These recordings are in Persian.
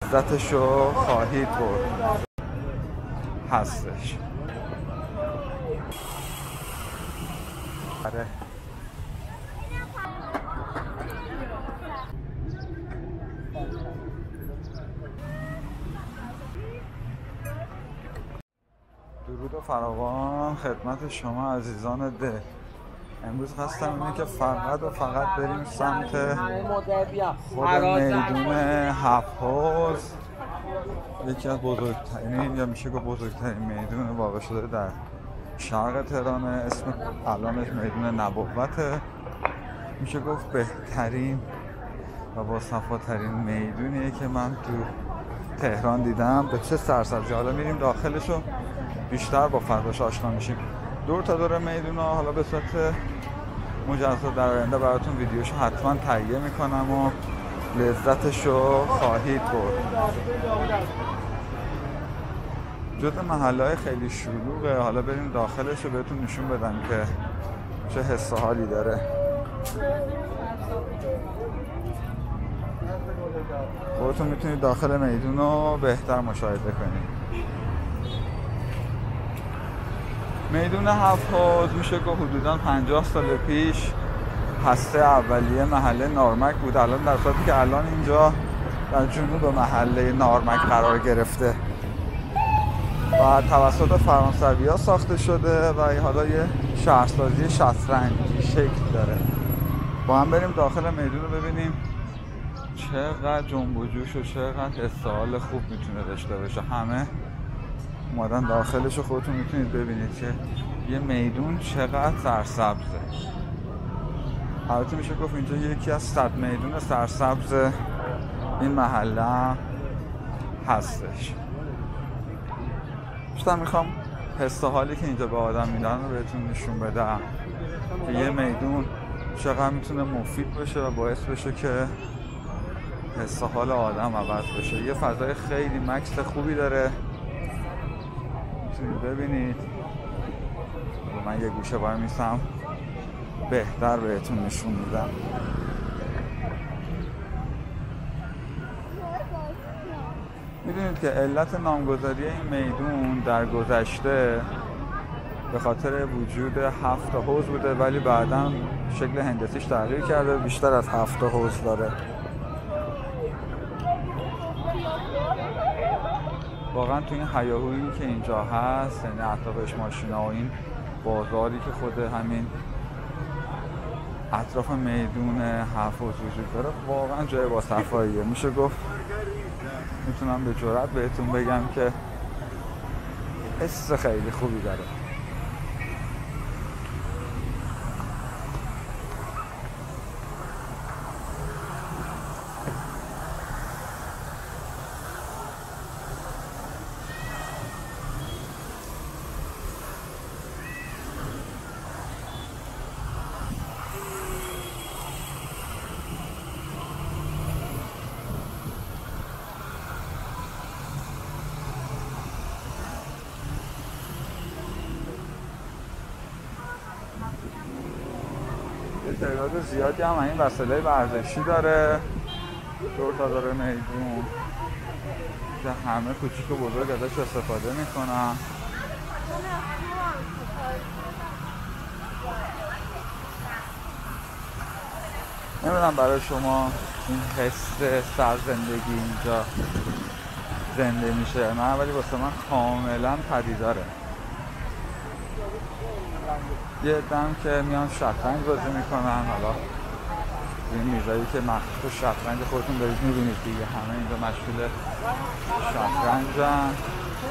لذتشو خواهید برد هستش. آره. درود و فراوان خدمت شما عزیزان ده. امروز خواستم اینه که فقط و فقط بریم سمت خود میدون هفت‌هاز، یکی از بزرگترین یا میشه گفت بزرگترین میدون واقع شده در شرق تهران. اسم الانش میدون نبوته. میشه گفت بهترین و با صفاترین میدونیه که من تو تهران دیدم. به چه سرسبزی. حالا میریم داخلشو بیشتر با فضاش آشنا میشیم. دور تا دور میدون ها حالا به صورت مجزا در آینده براتون ویدیوشو حتما تهیه میکنم و لذتشو خواهید برد. جزء محله‌های خیلی شلوغه. حالا بریم داخلشو بهتون نشون بدم که چه حس و حالی داره. خودتون میتونید داخل میدون رو بهتر مشاهده کنید. میدون هفت‌هاز میشه که حدوداً 50 سال پیش هسته اولیه محله نارمک بود. الان در صورتی که الان اینجا در جنوب محله نارمک قرار گرفته و توسط فرانسوی‌ها ساخته شده و حالا یه شهرسازی شطرنجی شکل داره. با هم بریم داخل میدون رو ببینیم چقدر جنب و جوش و چقدر استحال خوب میتونه داشته باشه. همه اومدن داخلش رو خودتون میتونید ببینید که یه میدون چقدر سرسبزه. البته میشه گفت اینجا یکی از 100 میدون سرسبز این محله هستش. بیشتر میخوام حس و حالی که اینجا به آدم میدن رو بهتون نشون بدم که یه میدون چقدر میتونه مفید باشه و باعث بشه که حس و حال آدم عوض بشه. یه فضای خیلی مکس خوبی داره، میتونید ببینید. من یه گوشه باید میستم بهتر بهتون نشون میدم. میدونید که علت نامگذاری این میدون در گذشته به خاطر وجود 7 حوض بوده، ولی بعداً شکل هندسیش تغییر کرده، بیشتر از 7 حوض داره. واقعا تو این هیاهویی که اینجا هست، یعنی اطرافش ماشینا و این بازاری که خود همین اطراف میدون 7 حوض وجود داره، واقعا جای با صفاییه. میشه گفت میتونم به جرئت بهتون بگم که حس خیلی خوبی داره. تعداد زیادی هم این وسایل ورزشی داره دور تا دور میدون که همه کوچیک و بزرگ ازش استفاده میکنن. نمیدونم برای شما این حس سرزندگی اینجا زنده میشه نه، ولی واسه من کاملا پدیداره. یه عده‌ام که میان شطرنج بازی میکنن. حالا این میزایی که مخصوص شطرنج خودتون دارید میبینید دیگه، همه اینجا مشغول شطرنجن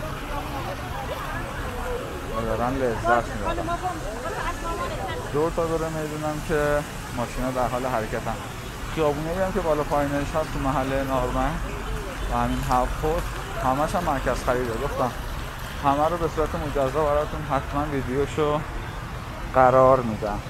و دارن لذت میبرن. دور تا دور میدونم که ماشینا در حال حرکتن. خیابونایی هم که بالا پایینش هست تو محله نارمک و همین هفت‌هاز همش هم مرکز خریده. گفتم همه رو به صورت مجزا براتون حتما ویدیوشو قرار میدم.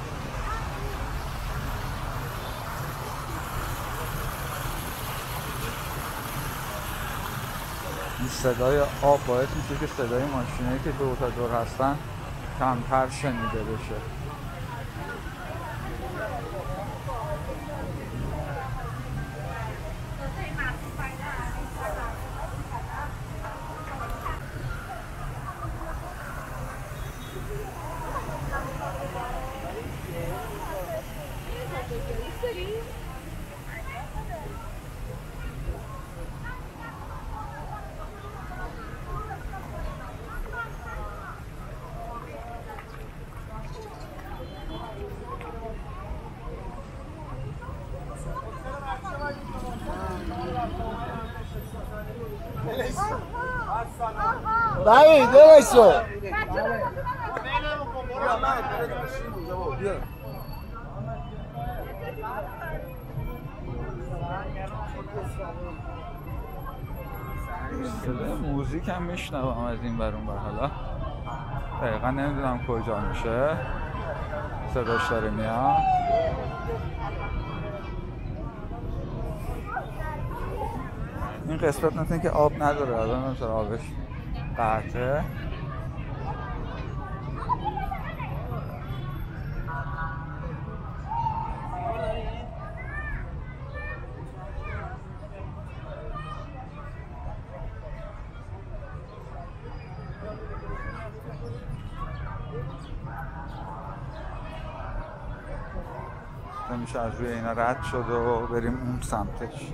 این صدای آب باعث میشه که صدای ماشینایی که دور تا دور هستن کمتر شنیده بشه. وحید برسو. صدای موزیک هم میشنوم از این برون بر. حالا دقیقا نمیدونم کجا میشه صداش داره میاد. این قسمت مثل که آب نداره، الان نمیشه آبش قطعه. نمیشه از روی اینا رد شد و بریم اون سمتش.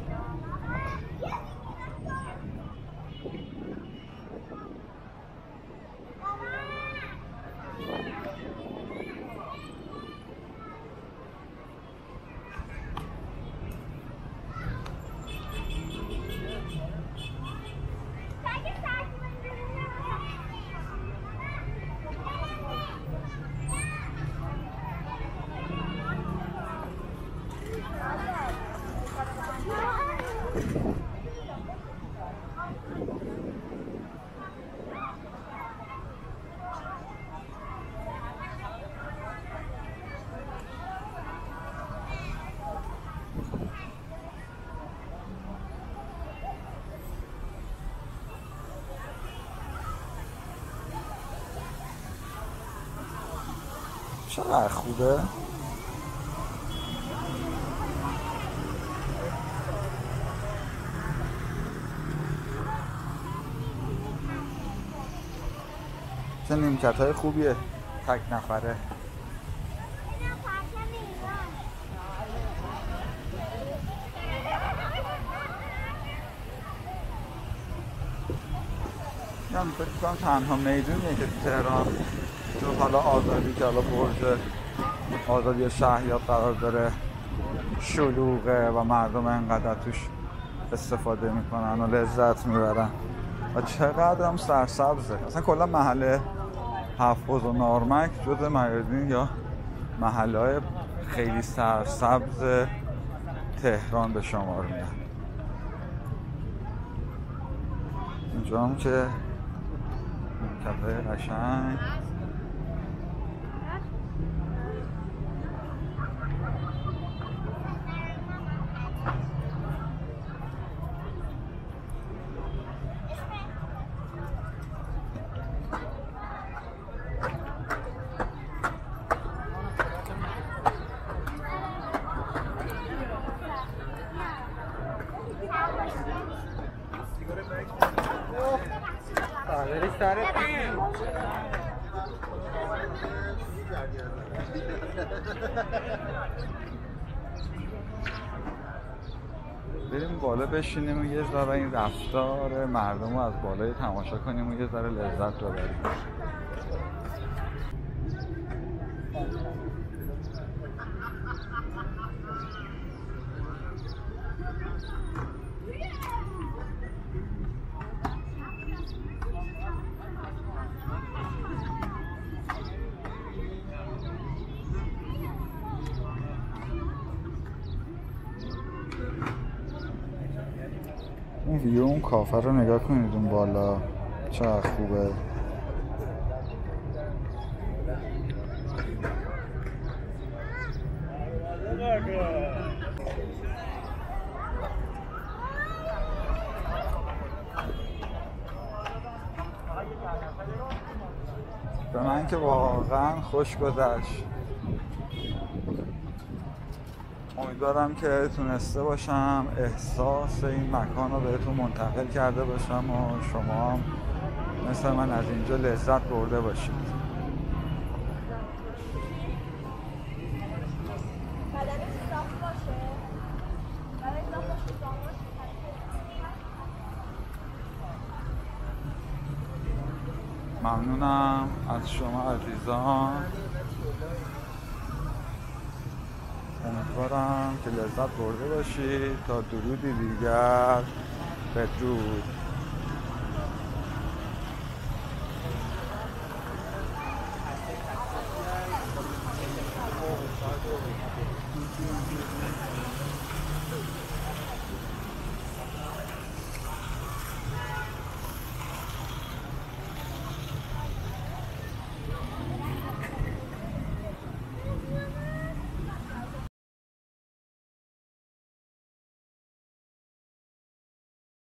چقدر خوبه. چه نیمکت های خوبیه، تک نفره. من فکر کنم تنها میدونیه که تهران تو حالا آزادی که حالا برج آزادی شهریار قرار داره شلوغه و مردم انقدر توش استفاده میکنن و لذت میبرن و چقدر هم سرسبزه. اصلا کلا محله حفظ و نارمک جز میادین یا محله های خیلی سرسبز تهران به شمار میاد. اینجا هم که کفه قشنگ. بریم بالا بشینیم و یه ذره این رفتار مردم رو از بالای تماشا کنیم و یه ذره لذت ببریم. اون ویو اون کافه رو نگاه کنید اون بالا چقدر خوبه. به من که واقعا خوش گذشت. امیدوارم که تونسته باشم احساس این مکان رو بهتون منتقل کرده باشم و شما هم مثل من از اینجا لذت برده باشید. ممنونم از شما عزیزان. امیدوارم که لذت برده باشید. تا درودی دیگر، بدرود.